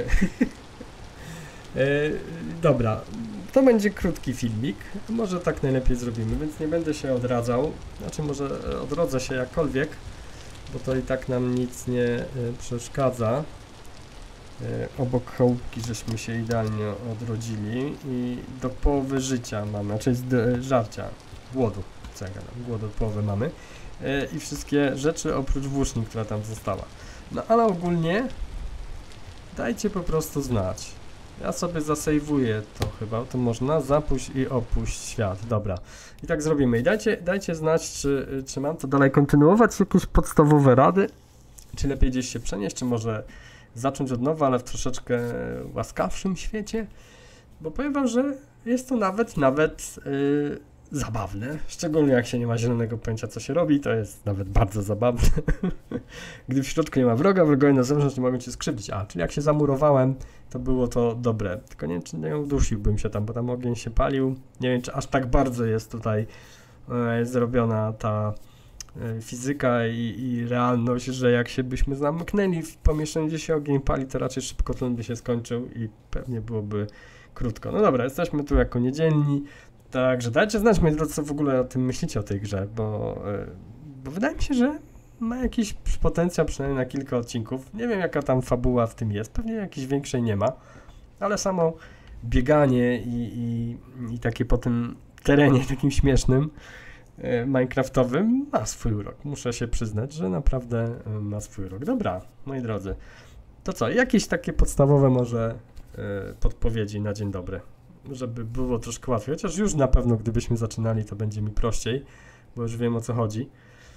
Yy, dobra, to będzie krótki filmik, może tak najlepiej zrobimy, więc nie będę się odradzał, znaczy może odrodzę się jakkolwiek, bo to i tak nam nic nie y, przeszkadza. Y, obok chałupki żeśmy się idealnie odrodzili i do połowy życia mamy, znaczy z żarcia, głodu, co ja gadam, głodu połowę mamy y, i wszystkie rzeczy oprócz włóczni, która tam została. No ale ogólnie dajcie po prostu znać. Ja sobie zasejwuję to chyba, to można, zapuść i opuść świat, dobra. I tak zrobimy. I dajcie, dajcie znać, czy, czy mam to dalej kontynuować, jakieś podstawowe rady, czy lepiej gdzieś się przenieść, czy może zacząć od nowa, ale w troszeczkę łaskawszym świecie, bo powiem wam, że jest to nawet, nawet yy, zabawne, szczególnie jak się nie ma zielonego pojęcia, co się robi, to jest nawet bardzo zabawne. Gdy w środku nie ma wroga, wrogowie na zewnątrz nie mogą cię skrzywdzić. A, czyli jak się zamurowałem, to było to dobre. Tylko nie wiem, czy nie udusiłbym się tam, bo tam ogień się palił. Nie wiem, czy aż tak bardzo jest tutaj e, zrobiona ta e, fizyka i, i realność, że jak się byśmy zamknęli w pomieszczeniu, gdzie się ogień pali, to raczej szybko ten by się skończył i pewnie byłoby krótko. No dobra, jesteśmy tu jako niedzielni. Także dajcie znać, moi drodzy, co w ogóle o tym myślicie, o tej grze, bo, bo wydaje mi się, że ma jakiś potencjał przynajmniej na kilka odcinków. Nie wiem, jaka tam fabuła w tym jest, pewnie jakiejś większej nie ma, ale samo bieganie i, i, i takie po tym terenie takim śmiesznym, e, minecraftowym ma swój urok. Muszę się przyznać, że naprawdę e, ma swój urok. Dobra, moi drodzy, to co, jakieś takie podstawowe może e, podpowiedzi na dzień dobry, żeby było troszkę łatwiej, chociaż już na pewno gdybyśmy zaczynali, to będzie mi prościej, bo już wiem, o co chodzi.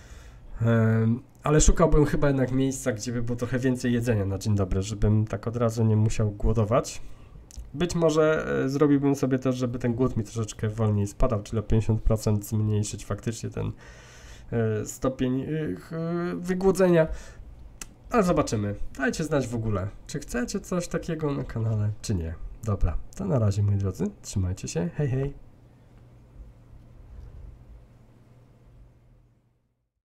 Um, ale szukałbym chyba jednak miejsca, gdzie by było trochę więcej jedzenia na dzień dobry, żebym tak od razu nie musiał głodować. Być może e, zrobiłbym sobie też, żeby ten głód mi troszeczkę wolniej spadał, czyli o pięćdziesiąt procent zmniejszyć faktycznie ten e, stopień e, wygłodzenia. ale zobaczymy. Dajcie znać w ogóle, czy chcecie coś takiego na kanale, czy nie. Dobra, to na razie moi drodzy, trzymajcie się, hej hej.